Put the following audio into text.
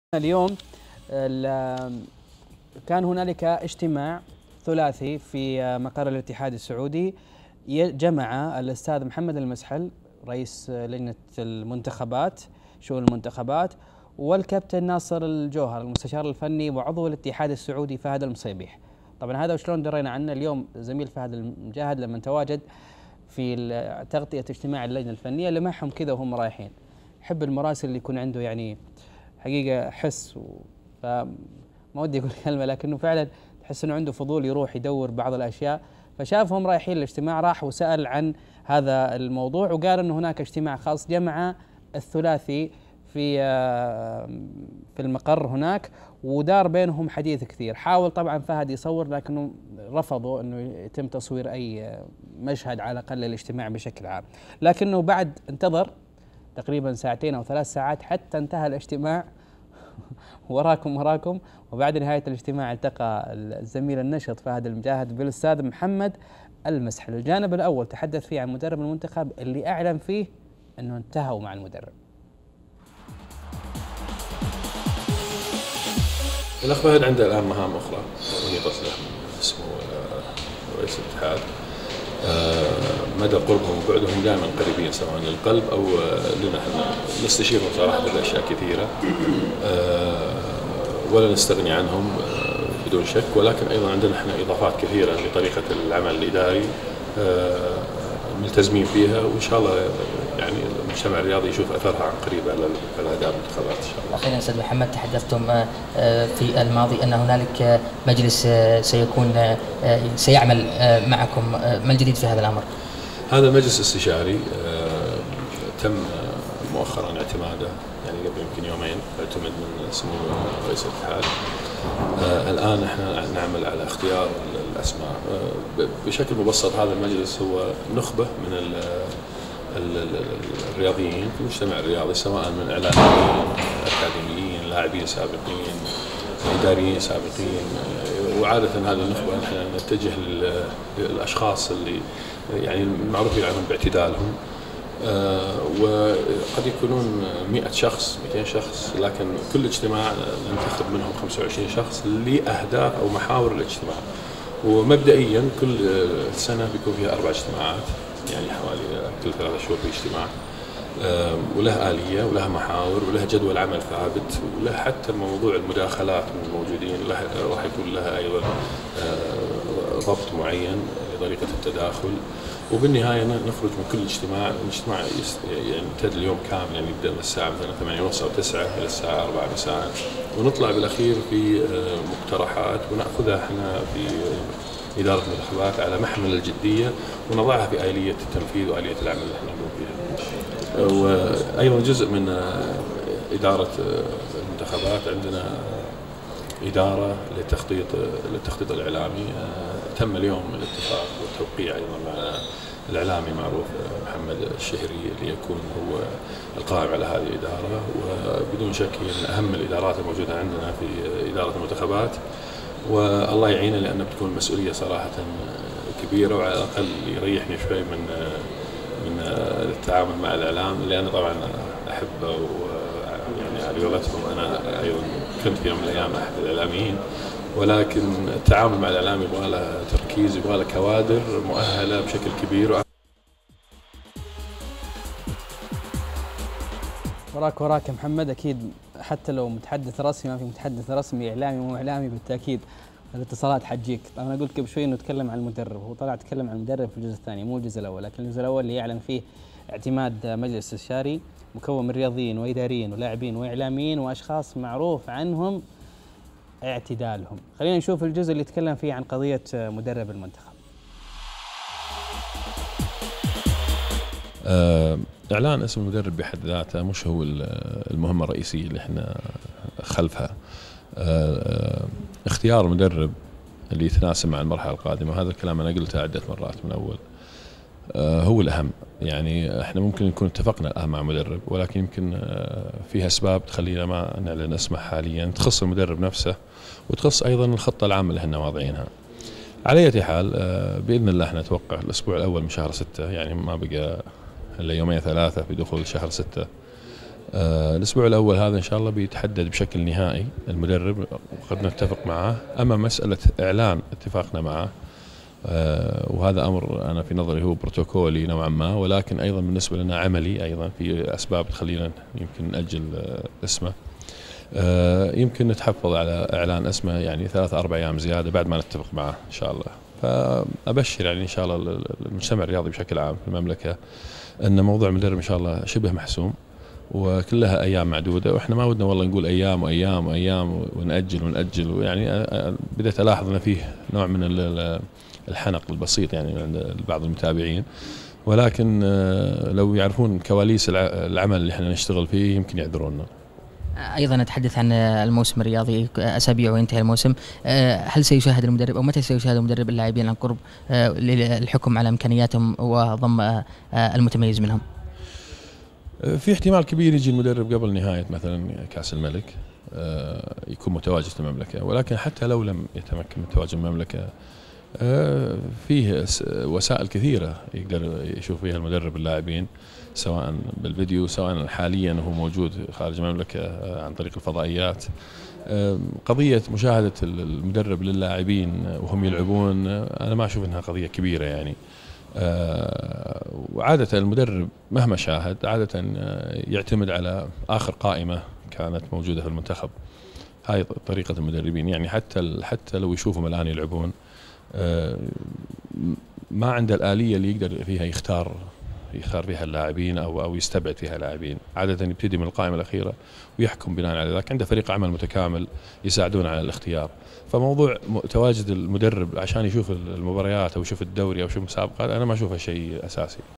اليوم كان هنالك اجتماع ثلاثي في مقر الاتحاد السعودي، جمع الأستاذ محمد المسحل رئيس لجنة المنتخبات شؤون المنتخبات، والكابتن ناصر الجوهر المستشار الفني وعضو الاتحاد السعودي فهد المصيبيح. طبعا هذا وشلون درينا عنه اليوم زميل فهد المجاهد لما تواجد في تغطية اجتماع اللجنة الفنية اللي معهم كذا وهم رايحين. حب المراسل اللي يكون عنده يعني حقيقة حس فما ودي أقول كلمة، لكنه فعلا تحس أنه عنده فضول يروح يدور بعض الأشياء، فشافهم رايحين الاجتماع راح وسأل عن هذا الموضوع وقال أنه هناك اجتماع خاص جمع الثلاثي في المقر هناك، ودار بينهم حديث كثير. حاول طبعا فهد يصور لكنه رفضوا أنه يتم تصوير أي مشهد على الأقل للاجتماع بشكل عام، لكنه بعد انتظر تقريبا ساعتين أو 3 ساعات حتى انتهى الاجتماع وراكم. وبعد نهاية الاجتماع التقى الزميل النشط فهد المجاهد بالأستاذ محمد المسحل. الجانب الأول تحدث فيه عن مدرب المنتخب اللي أعلن فيه أنه انتهوا مع المدرب. الأخ فهد عنده الآن مهام أخرى وهي تصلح اسمه رئيس الاتحاد. مدى قربهم وبعدهم دائما قريبين سواء للقلب أو لنا احنا نستشيرهم صراحة بأشياء كثيرة ولا نستغني عنهم بدون شك، ولكن أيضا عندنا احنا إضافات كثيرة لطريقة العمل الإداري ملتزمين فيها، وإن شاء الله يعني المجتمع الرياضي يشوف أثرها عن قريب على أداء المنتخبات إن شاء الله. أخيرا أستاذ محمد، تحدثتم في الماضي أن هنالك مجلس سيعمل معكم، ما الجديد في هذا الأمر؟ هذا المجلس الاستشاري تم مؤخرا اعتماده، يعني قبل يمكن يومين اعتمد من سمو رئيس الاتحاد. الآن احنا نعمل على اختيار الأسماء. بشكل مبسط هذا المجلس هو نخبة من الرياضيين في المجتمع الرياضي، سواء من إعلاميين، أكاديميين، لاعبين سابقين، إداريين سابقين، وعادة هذه النخبة نحن نتجه للأشخاص اللي يعني معروفين عنهم باعتدالهم، وقد يكونون 100 شخص 200 شخص، لكن كل اجتماع ننتخب منهم 25 شخص لأهداف أو محاور الاجتماع. ومبدئيا كل سنة بيكون فيها 4 اجتماعات، يعني حوالي كل 3 شهور في اجتماع، وله آلية ولها محاور ولها جدول عمل ثابت، وله حتى موضوع المداخلات من الموجودين راح يكون لها أيضا ضبط معين لطريقة التداخل. وبالنهاية نخرج من كل اجتماع يعني يمتد اليوم كامل، يعني يبدأ من الساعة مثلا 8:30 أو 9 إلى الساعة 4 مساء، ونطلع بالأخير في مقترحات ونأخذها احنا في إدارة المنتخبات على محمل الجدية ونضعها في آلية التنفيذ وآلية العمل اللي احنا نقوم فيها. وأيضا جزء من إدارة المنتخبات عندنا إدارة للتخطيط الإعلامي. تم اليوم الاتفاق والتوقيع أيضا مع الإعلامي معروف محمد الشهري اللي يكون هو القائم على هذه الإدارة، وبدون شك هي من أهم الإدارات الموجودة عندنا في إدارة المنتخبات، والله يعينه لأنه بتكون مسؤولية صراحة كبيرة، وعلى الأقل يريحني شوي من التعامل مع الإعلام، لأن طبعا أحبه ويعني على قولتهم أنا أيضا كنت في يوم من الأيام أحد الإعلاميين، ولكن التعامل مع الإعلام يبغى له تركيز، يبغى له كوادر مؤهلة بشكل كبير. وراك محمد، أكيد حتى لو متحدث رسمي ما في متحدث رسمي، إعلامي مو إعلامي بالتأكيد الاتصالات حتجيك. طبعا أنا قلت قبل شوي إنه تكلم عن المدرب، هو طلع تكلم عن المدرب في الجزء الثاني مو الجزء الأول، لكن الجزء الأول اللي يعلن فيه اعتماد مجلس استشاري مكون من رياضيين وإداريين ولاعبين وإعلاميين وأشخاص معروف عنهم اعتدالهم. خلينا نشوف الجزء اللي يتكلم فيه عن قضية مدرب المنتخب. إعلان اسم المدرب بحد ذاته مش هو المهمة الرئيسية اللي احنا خلفها. اختيار المدرب اللي يتناسب مع المرحلة القادمة، هذا الكلام أنا قلته عدة مرات من أول، هو الأهم. يعني احنا ممكن نكون اتفقنا الآن مع مدرب، ولكن يمكن فيها أسباب تخلينا ما نعلن اسمه حاليا، تخص المدرب نفسه وتخص أيضا الخطة العامة اللي احنا واضعينها. على أي حال بإذن الله احنا نتوقع الأسبوع الأول من شهر 6، يعني ما بقى إلا 2 3 في دخول شهر 6، الأسبوع الأول هذا إن شاء الله بيتحدد بشكل نهائي المدرب وقد نتفق معه. أما مسألة إعلان اتفاقنا معه وهذا أمر أنا في نظري هو بروتوكولي نوعا ما، ولكن أيضا بالنسبة لنا عملي أيضا في أسباب تخلينا يمكن نأجل اسمه. يمكن نتحفظ على إعلان اسمه يعني 3-4 أيام زيادة بعد ما نتفق معه إن شاء الله. فأبشر يعني إن شاء الله المجتمع الرياضي بشكل عام في المملكة أن موضوع المدرب إن شاء الله شبه محسوم وكلها أيام معدودة، وإحنا ما ودنا والله نقول أيام وأيام وأيام ونأجل ويعني بدأت ألاحظ أن فيه نوع من الحنق البسيط يعني عند بعض المتابعين، ولكن لو يعرفون كواليس العمل اللي احنا نشتغل فيه يمكن يعذرونا. أيضا نتحدث عن الموسم الرياضي، أسابيع وينتهي الموسم. هل سيشاهد المدرب أو متى سيشاهد المدرب اللاعبين عن قرب للحكم على إمكانياتهم وضم المتميز منهم؟ في احتمال كبير يجي المدرب قبل نهاية مثلا كأس الملك يكون متواجد في المملكة، ولكن حتى لو لم يتمكن من تواجد المملكة فيه وسائل كثيرة يقدر يشوف فيها المدرب اللاعبين، سواء بالفيديو سواء حاليا هو موجود خارج المملكة عن طريق الفضائيات. قضية مشاهدة المدرب للاعبين وهم يلعبون أنا ما أشوف أنها قضية كبيرة يعني. وعادة المدرب مهما شاهد عادة يعتمد على آخر قائمة كانت موجودة في المنتخب. هاي طريقة المدربين يعني، حتى لو يشوفهم الآن يلعبون ما عنده الآلية اللي يقدر فيها يختار فيها اللاعبين أو يستبعد فيها اللاعبين. عادة يبتدي من القائمة الأخيرة ويحكم بناء على ذلك، عنده فريق عمل متكامل يساعدون على الاختيار. فموضوع تواجد المدرب عشان يشوف المباريات أو يشوف الدوري أو يشوف المسابقات أنا ما أشوفه شيء أساسي.